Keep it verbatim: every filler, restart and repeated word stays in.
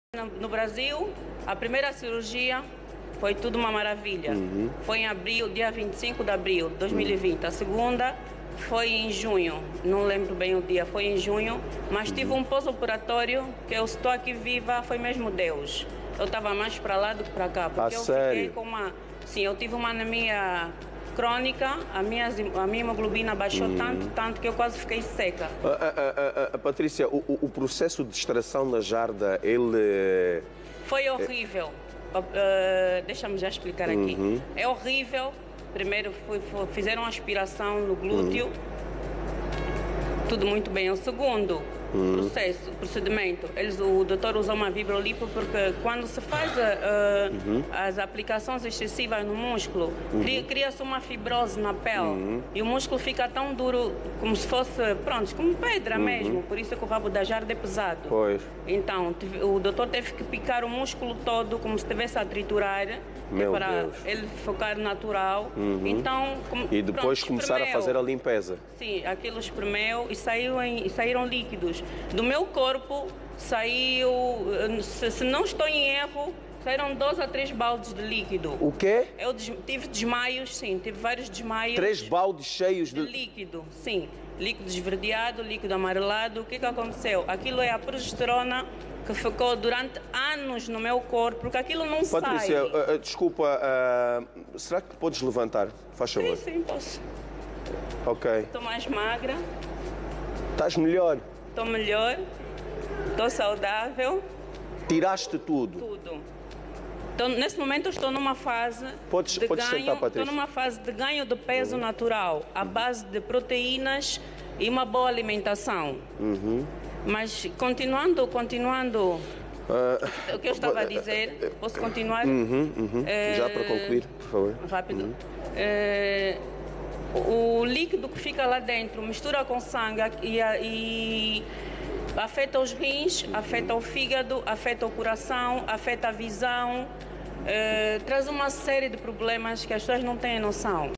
No Brasil, a primeira cirurgia foi tudo uma maravilha. Uhum. Foi em abril, dia vinte e cinco de abril de dois mil e vinte. Uhum. A segunda foi em junho, não lembro bem o dia, foi em junho, mas uhum. tive um pós-operatório que eu estou aqui viva, foi mesmo Deus. Eu estava mais para lá do que para cá, porque ah, eu sério? fiquei com uma... Sim, eu tive uma anemia crônica, a minha, a minha hemoglobina baixou hum. tanto, tanto que eu quase fiquei seca. A, a, a, a Patrícia, o, o processo de extração da jarda, ele... Foi horrível. É... Uh, Deixa-me já explicar aqui. Uhum. É horrível. Primeiro foi, foi, fizeram aspiração no glúteo. Uhum. Tudo muito bem. O segundo uhum. processo, procedimento, eles, o doutor usa uma vibrolipo porque quando se faz uh, uhum. as aplicações excessivas no músculo, uhum. cria-se uma fibrose na pele uhum. e o músculo fica tão duro como se fosse, pronto, como pedra uhum. mesmo. Por isso é que o rabo da jarda é pesado. Pois. Então, o doutor teve que picar o músculo todo como se estivesse a triturar. Meu para Deus. ele ficar natural. Uhum. Então, como, e depois pronto, começar espremeu. a fazer a limpeza. Sim, aquilo espremeu e, saiu em, e saíram líquidos. Do meu corpo saiu, se, se não estou em erro, saíram dois a três baldes de líquido. O quê? Eu des, tive desmaios, sim, tive vários desmaios. Três baldes cheios de... de líquido, sim. Líquido esverdeado, líquido amarelado. O que que aconteceu? Aquilo é a progesterona que ficou durante anos no meu corpo, porque aquilo não Patrícia, sai. Patrícia, uh, uh, desculpa, uh, será que podes levantar? Faz favor. Sim, sim, posso. Ok. Estou mais magra. Estás melhor? Estou melhor. Estou saudável. Tiraste tudo? Tudo. Então, nesse momento eu estou numa fase podes, de podes ganho, sentar, Patrícia. estou numa fase de ganho de peso uhum. natural, à base de proteínas e uma boa alimentação. Uhum. Mas continuando, continuando uh, o que eu estava a dizer, posso continuar? Uhum, uhum. É, Já para concluir, por favor. Rápido. Uhum. É, o líquido que fica lá dentro mistura com sangue e, e afeta os rins, uhum. afeta o fígado, afeta o coração, afeta a visão, é, traz uma série de problemas que as pessoas não têm noção.